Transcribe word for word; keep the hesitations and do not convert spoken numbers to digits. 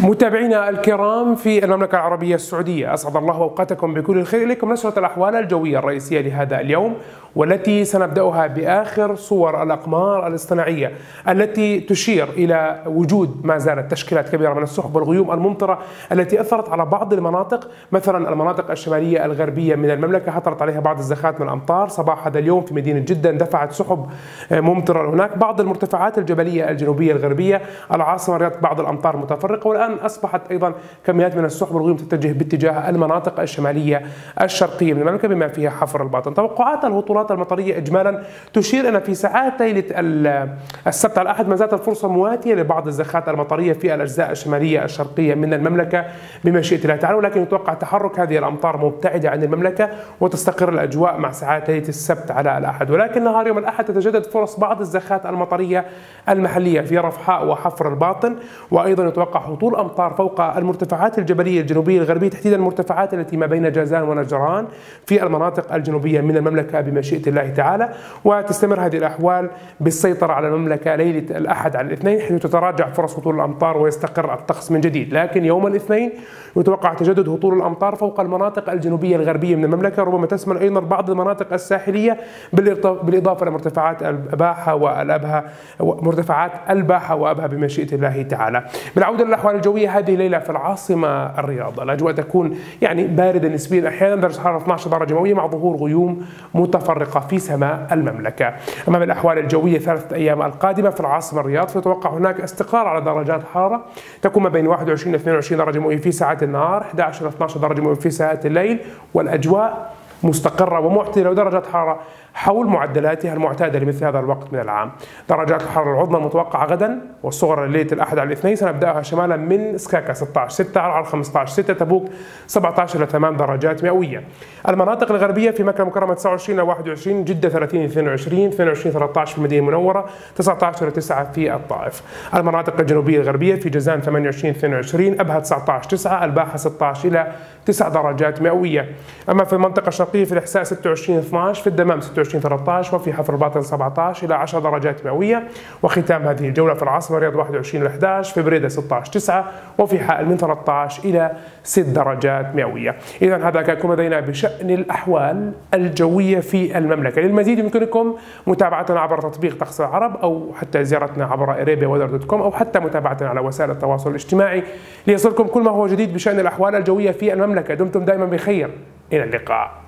متابعينا الكرام في المملكة العربية السعودية، أسعد الله أوقاتكم بكل الخير. إليكم نشرة الأحوال الجوية الرئيسية لهذا اليوم، والتي سنبدأها بآخر صور الأقمار الاصطناعية التي تشير إلى وجود ما زالت تشكيلات كبيرة من السحب والغيوم الممطرة التي أثرت على بعض المناطق، مثلا المناطق الشمالية الغربية من المملكة هطلت عليها بعض الزخات من الأمطار صباح هذا اليوم في مدينة جدة، اندفعت سحب ممطرة هناك. بعض المرتفعات الجبلية الجنوبية الغربية، العاصمة الرياض، بعض الأمطار متفرقة، والآن أصبحت أيضا كميات من السحب والغيوم تتجه باتجاه المناطق الشمالية الشرقية من المملكة بما فيها حفر الباطن. توقعات الهطولات المطرية إجمالا تشير أن في ساعات ليلة السبت على الأحد ما زالت الفرصة مواتية لبعض الزخات المطرية في الأجزاء الشمالية الشرقية من المملكة بمشيئة الله تعالى، ولكن يتوقع تحرك هذه الأمطار مبتعدة عن المملكة وتستقر الأجواء مع ساعات ليلة السبت على الأحد. ولكن نهار يوم الأحد تتجدد فرص بعض الزخات المطرية المحلية في رفحاء وحفر الباطن، وأيضا يتوقع هطول أمطار فوق المرتفعات الجبلية الجنوبية الغربية، تحديدا المرتفعات التي ما بين جازان ونجران في المناطق الجنوبية من المملكة بمشيئة الله تعالى. وتستمر هذه الأحوال بالسيطرة على المملكة ليلة الأحد على الاثنين، حيث تتراجع فرص هطول الأمطار ويستقر الطقس من جديد. لكن يوم الاثنين يتوقع تجدد هطول الأمطار فوق المناطق الجنوبية الغربية من المملكة، ربما تشمل أيضا بعض المناطق الساحلية بالإضافة لمرتفعات الباحة والأبها، مرتفعات الباحة وأبها بمشيئة الله تعالى. بالعودة للأحوال الجوية هذه الليلة في العاصمة الرياض، الأجواء تكون يعني باردة نسبيا، أحيانا درجة حرارة اثني عشر درجة مئوية مع ظهور غيوم متفرقة في سماء المملكة. أمام الأحوال الجوية ثلاثة أيام القادمة في العاصمة الرياض، فيتوقع هناك استقرار على درجات حرارة تكون ما بين واحد وعشرين إلى اثنين وعشرين درجة مئوية في ساعات النهار، أحد عشر إلى اثني عشر درجة مئوية في ساعات الليل، والأجواء مستقرة ومعتدلة ودرجات حرارة حول معدلاتها المعتادة لمثل هذا الوقت من العام. درجات الحرارة العظمى المتوقعة غدا والصغرى ليلة الأحد على الاثنين سنبدأها شمالا من سكاكا ستة عشر ستة، على خمسة عشر ستة، تبوك سبعة عشر إلى ثمانية درجات مئوية. المناطق الغربية في مكة المكرمة تسعة وعشرين إلى واحد وعشرين، جدة ثلاثين إلى اثنين وعشرين، اثنين وعشرين إلى ثلاثة عشر في المدينة المنورة، تسعة عشر إلى تسعة في الطائف. المناطق الجنوبية الغربية في جازان ثمانية وعشرين إلى اثنين وعشرين، أبها تسعة عشر تسعة، الباحة ستة عشر إلى تسع درجات مئوية. أما في المنطقة الشرقية في الإحساء ستة وعشرين إلى اثني عشر، في الدمام ستة وعشرين إلى ثلاثة عشر، وفي حفر الباطن سبعة عشر إلى عشر درجات مئوية. وختام هذه الجولة في العاصمة الرياض واحد وعشرين إلى أحد عشر، في بريدة ستة عشر تسعة، وفي حائل من ثلاثة عشر إلى ست درجات مئوية. إذا هذا كان لدينا بشأن الأحوال الجوية في المملكة. للمزيد يمكنكم متابعتنا عبر تطبيق طقس العرب، أو حتى زيارتنا عبر اريبيا ويذر دوت كوم، أو حتى متابعتنا على وسائل التواصل الاجتماعي ليصلكم كل ما هو جديد بشأن الأحوال الجوية في المملكة. دمتم دائما بخير، إلى اللقاء.